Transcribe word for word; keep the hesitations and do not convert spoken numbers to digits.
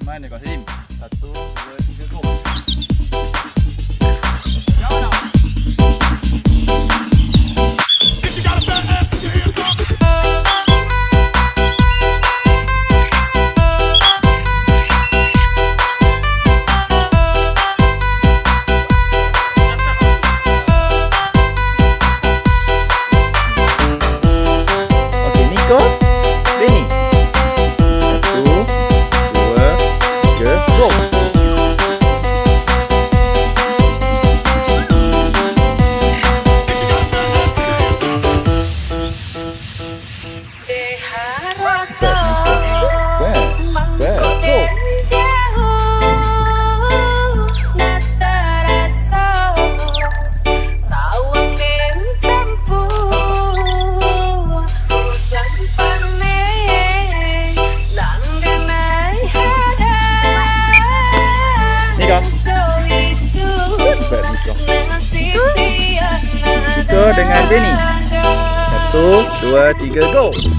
Main nih Qasim. Satu, dua, tiga, go. Benny. Satu, dua, tiga, go. Dengan Benny. Satu, dua, tiga, go.